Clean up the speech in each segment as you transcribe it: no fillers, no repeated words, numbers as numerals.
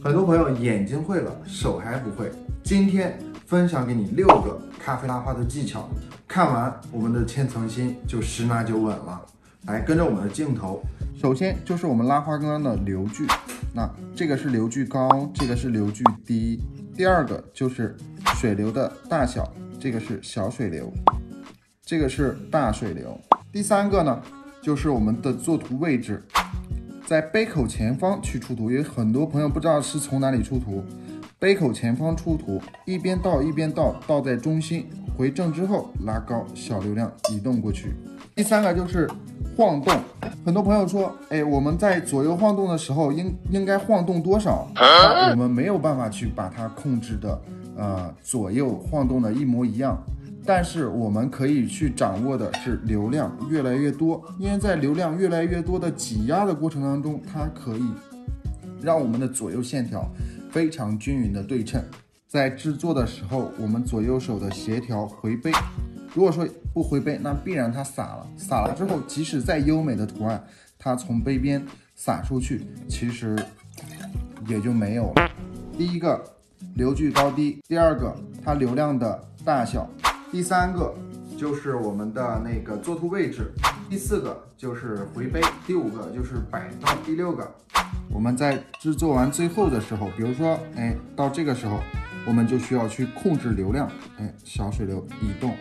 很多朋友眼睛会了，手还不会。今天分享给你6个咖啡拉花的技巧，看完我们的千层心就十拿九稳了。来，跟着我们的镜头，首先就是我们拉花缸的流距，那这个是流距高，这个是流距低。第二个就是水流的大小，这个是小水流，这个是大水流。第三个呢，就是我们的作图位置。在杯口前方去出图，有很多朋友不知道是从哪里出图。杯口前方出图，一边倒一边倒，倒在中心，回正之后拉高，小流量移动过去。第三个就是晃动，很多朋友说，我们在左右晃动的时候应该晃动多少？我们没有办法去把它控制的左右晃动的一模一样。但是我们可以去掌握的是流量越来越多，因为在流量越来越多的挤压的过程当中，它可以让我们的左右线条非常均匀的对称。在制作的时候，我们左右手的协调回杯，如果说不回杯，那必然它洒了，洒了之后，即使再优美的图案，它从杯边洒出去，其实也就没有了。第一个流距高低，第二个它流量的大小，第三个就是我们的那个作图位置，第四个就是回杯，第五个就是摆放，第六个我们在制作完最后的时候，比如说到这个时候，我们就需要去控制流量，小水流移动。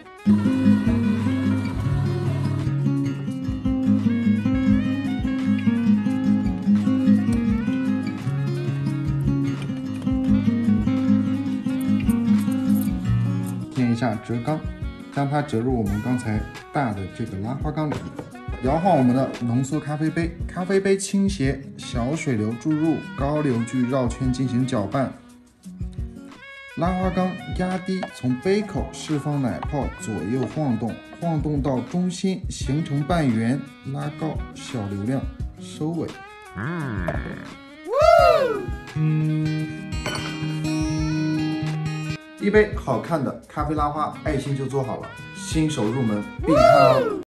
添一下折缸，将它折入我们刚才大的这个拉花缸里。摇晃我们的浓缩咖啡杯，咖啡杯倾斜，小水流注入，高流距绕圈进行搅拌。拉花缸压低，从杯口释放奶泡，左右晃动，晃动到中心形成半圆，拉高，小流量，收尾。一杯好看的咖啡拉花，爱心就做好了。新手入门必看哦。